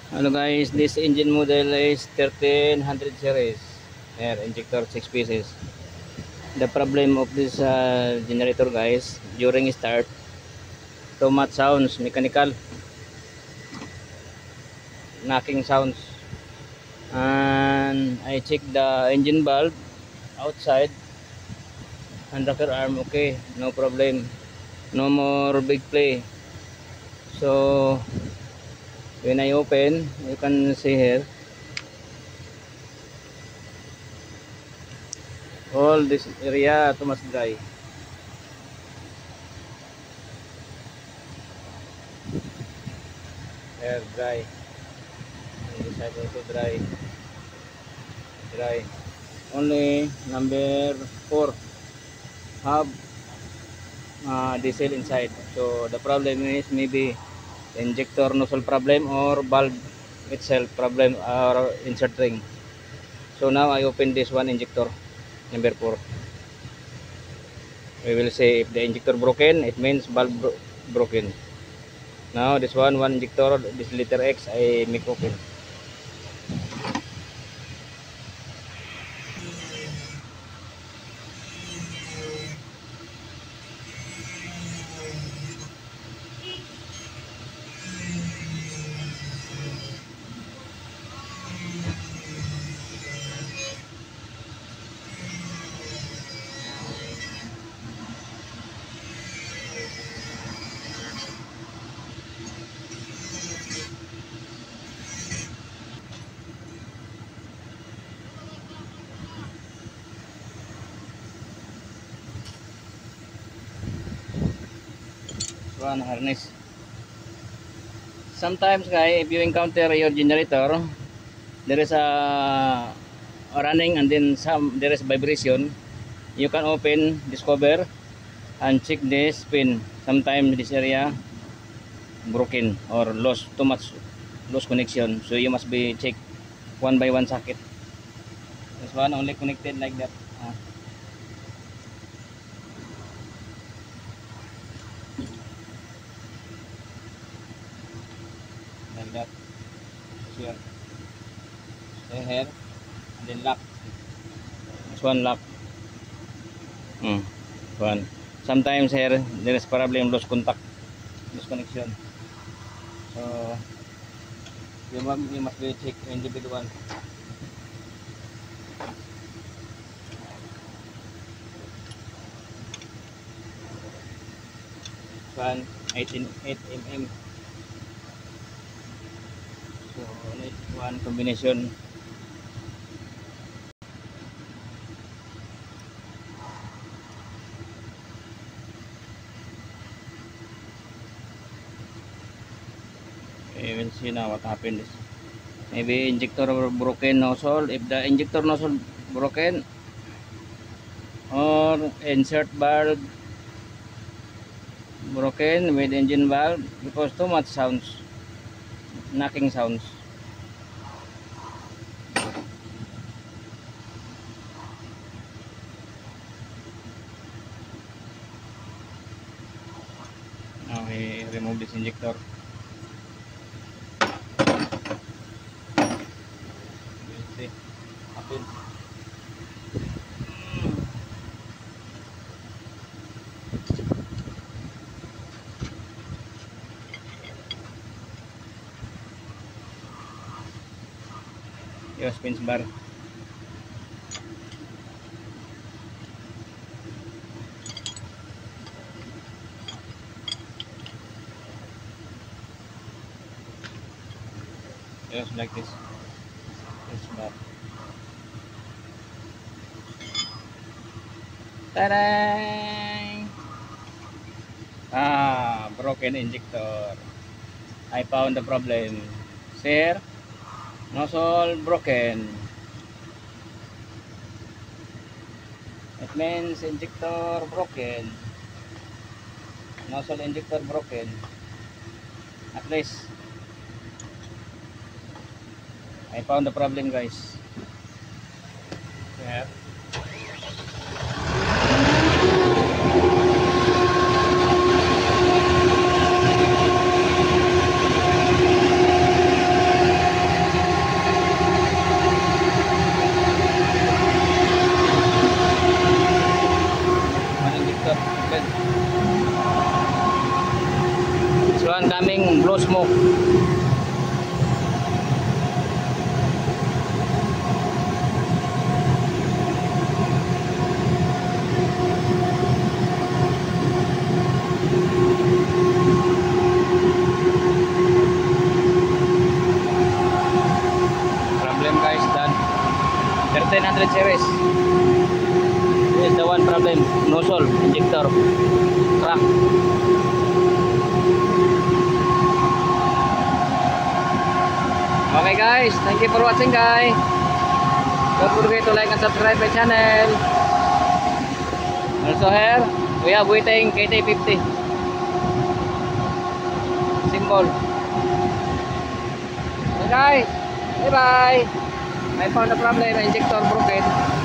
Hello guys, this engine model is 1300 series. Air injector 6 pieces. The problem of this generator guys, during start, too much sounds, mechanical knocking sounds. And I check the engine valve outside and rocker arm, okay, no problem. No more big play. So when I open, you can see here, all this area too much dry. Air dry. And this side also dry. Only number 4 have diesel inside. So the problem is maybe injector nozzle problem or valve itself problem or insert ring. So now I open this one injector number 4. We will say if the injector broken, it means valve broken. Now this one injector, this letter X, I make open. One harness. Sometimes guys, if you encounter your generator, there is a running and then there is vibration, you can open this cover and check this pin. Sometimes this area broken or lost too much lost connection, so you must be check one by one socket. This one only connected like that, like that. Here, stay here and then lock. This one lock. One. Sometimes here there is problem, lost contact, lost connection. So you must be check individual. One 8 mm. So only one combination. Okay, we'll see now what happened. Maybe injector broken nozzle. If the injector nozzle broken or insert valve broken with engine valve, because too much sounds, knocking sounds. Now we remove this injector. We'll see happen. Yung spins bar. Just like this. This bar. Ta-da! Broken injector. I found the problem. Sir, nozzle broken. It means injector broken. Nozzle injector broken. At least I found the problem guys. Yeah. meron kaming blow smoke. Problem guys, that 1300 series. This is the one problem. Nozzle injector crack. Okay guys, thank you for watching guys. Don't forget to like and subscribe my channel. Also here, we have waiting KT50 symbol. Okay guys, bye bye. I found a problem, injector broken.